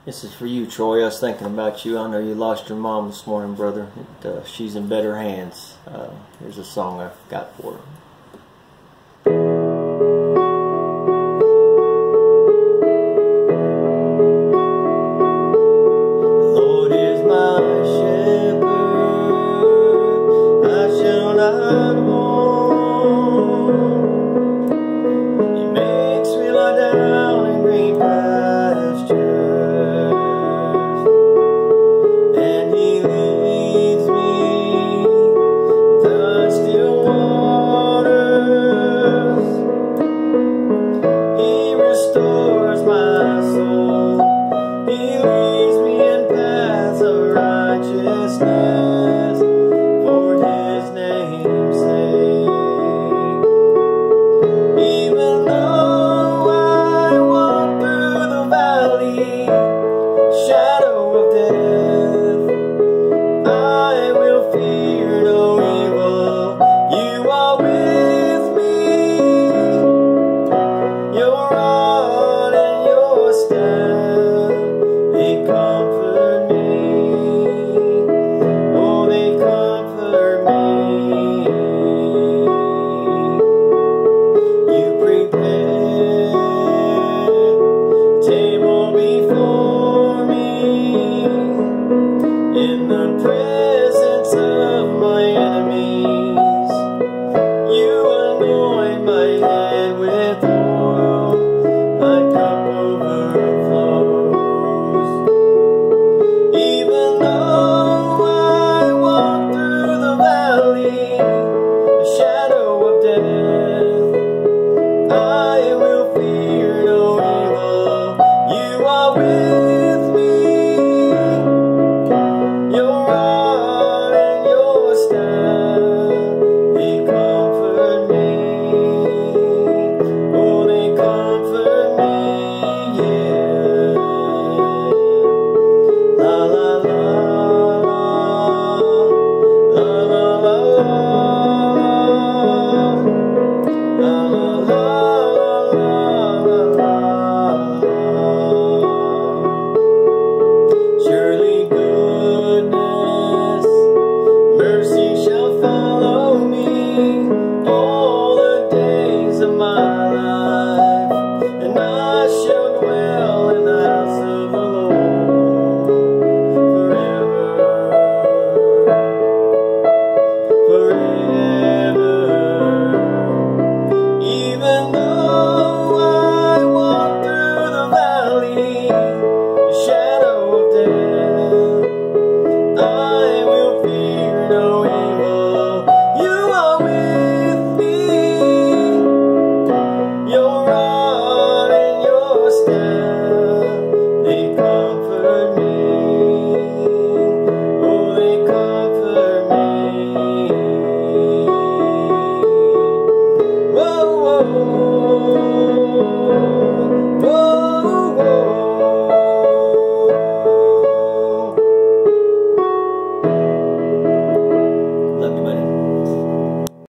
This is for you, Troy. I was thinking about you. I know you lost your mom this morning, brother. She's in better hands. Here's a song I've got for her. Lord is my shepherd, I shall not want. He makes me lie down in green pastures. Restores my soul. He leads me in paths of righteousness for His name's sake. Even though I walk through the valley, shadow of death, I will fear no evil. You are with me. Your rod and your staff, they comfort me. Oh, they comfort me. You prepare a table before me in the presence